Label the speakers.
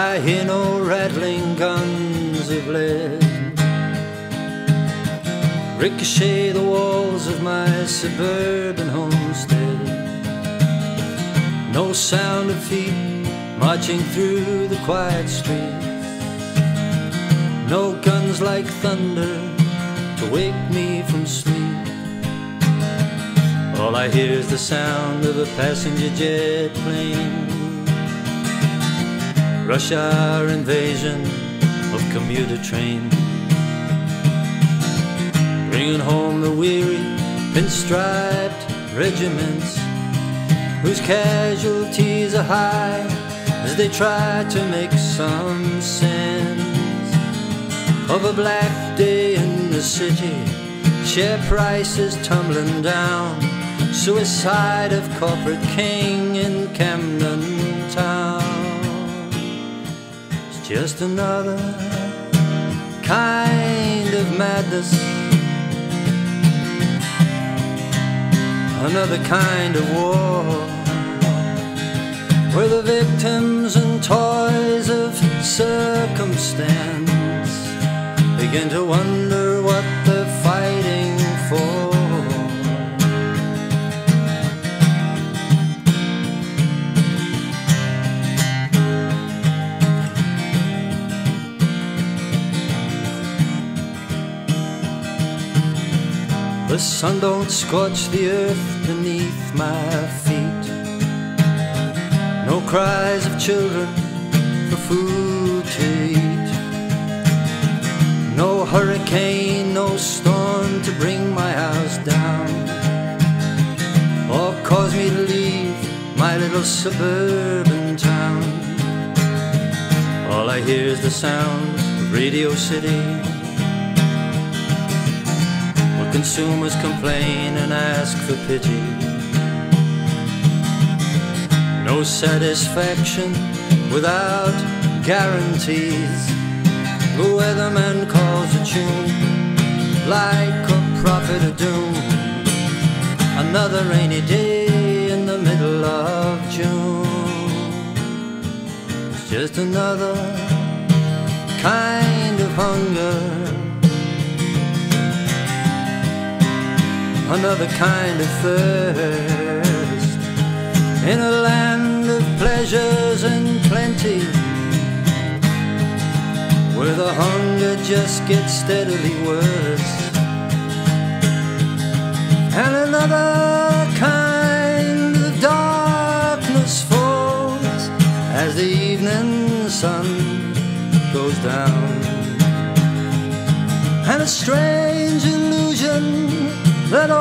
Speaker 1: I hear no rattling guns of lead ricochet the walls of my suburban homestead. No sound of feet marching through the quiet streets. No guns like thunder to wake me from sleep. All I hear is the sound of a passenger jet plane. Rush hour invasion of commuter trains, bringing home the weary pinstriped regiments whose casualties are high as they try to make some sense of a black day in the city. Share prices tumbling down, suicide of corporate king in Camden Town. It's just another kind of madness, another kind of war, where the victims and toys of circumstance begin to wonder what they're fighting for. The sun don't scorch the earth beneath my feet. No cries of children for food to eat. No hurricane, no storm to bring my house down, or cause me to leave my little suburban town. All I hear is the sound of Radio City. Consumers complain and ask for pity. No satisfaction without guarantees. The weatherman calls a tune like a prophet of doom. Another rainy day in the middle of June. It's just another kind of hunger, another kind of thirst, in a land of pleasures and plenty, where the hunger just gets steadily worse. And another kind of darkness falls as the evening sun goes down, and a strange illusion that